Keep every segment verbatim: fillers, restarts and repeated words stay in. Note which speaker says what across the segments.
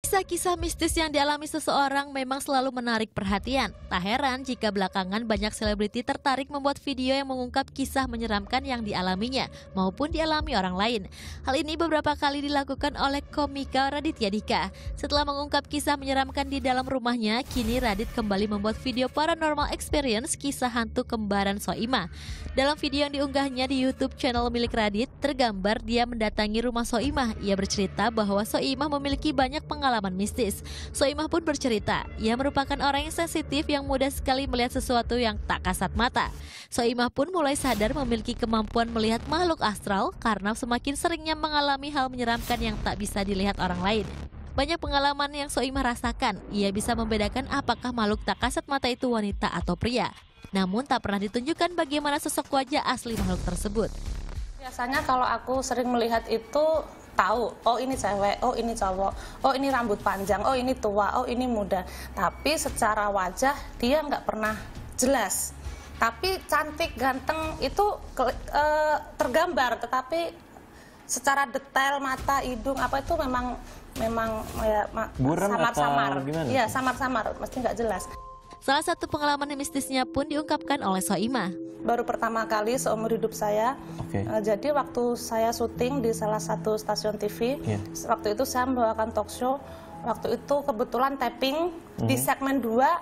Speaker 1: Kisah-kisah mistis yang dialami seseorang memang selalu menarik perhatian. Tak heran jika belakangan banyak selebriti tertarik membuat video yang mengungkap kisah menyeramkan yang dialaminya maupun dialami orang lain. Hal ini beberapa kali dilakukan oleh komika Raditya Dika. Setelah mengungkap kisah menyeramkan di dalam rumahnya, kini Radit kembali membuat video paranormal experience kisah hantu kembaran Soimah. Dalam video yang diunggahnya di YouTube channel milik Radit, tergambar dia mendatangi rumah Soimah. Ia bercerita bahwa Soimah memiliki banyak pengalaman pengalaman mistis. Soimah pun bercerita, ia merupakan orang yang sensitif yang mudah sekali melihat sesuatu yang tak kasat mata. Soimah pun mulai sadar memiliki kemampuan melihat makhluk astral karena semakin seringnya mengalami hal menyeramkan yang tak bisa dilihat orang lain. Banyak pengalaman yang Soimah rasakan, ia bisa membedakan apakah makhluk tak kasat mata itu wanita atau pria. Namun tak pernah ditunjukkan bagaimana sosok wajah asli makhluk tersebut.
Speaker 2: Biasanya kalau aku sering melihat itu tahu, oh ini cewek, oh ini cowok, oh ini rambut panjang, oh ini tua, oh ini muda. Tapi secara wajah dia nggak pernah jelas. Tapi cantik, ganteng itu ke, e, tergambar, tetapi secara detail mata, hidung apa itu memang memang ya, samar-samar. Iya, samar-samar, mesti nggak jelas.
Speaker 1: Salah satu pengalaman mistisnya pun diungkapkan oleh Soimah.
Speaker 2: Baru pertama kali seumur hidup saya.
Speaker 3: Okay.
Speaker 2: Uh, jadi waktu saya syuting di salah satu stasiun T V, yeah. Waktu itu saya membawakan talk show. Waktu itu kebetulan tapping mm-hmm. di segmen dua,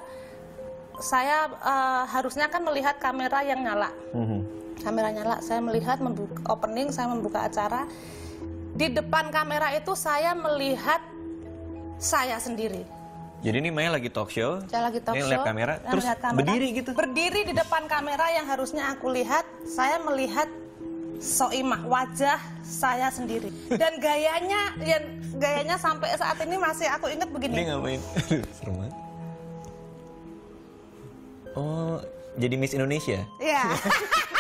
Speaker 2: saya uh, harusnya kan melihat kamera yang nyala. Mm-hmm. Kamera nyala, saya melihat membuka opening, saya membuka acara. Di depan kamera itu saya melihat saya sendiri.
Speaker 3: Jadi ini Maya lagi talk show,
Speaker 2: saya lagi talk
Speaker 3: ini
Speaker 2: show,
Speaker 3: lihat kamera, terus lihat kamera, berdiri gitu?
Speaker 2: Berdiri di depan kamera yang harusnya aku lihat, saya melihat Soimah, wajah saya sendiri. Dan gayanya, yang gayanya sampai saat ini masih aku ingat begini.
Speaker 3: Dia ngapain? Aduh, serem banget. Oh, jadi Miss Indonesia?
Speaker 2: Iya.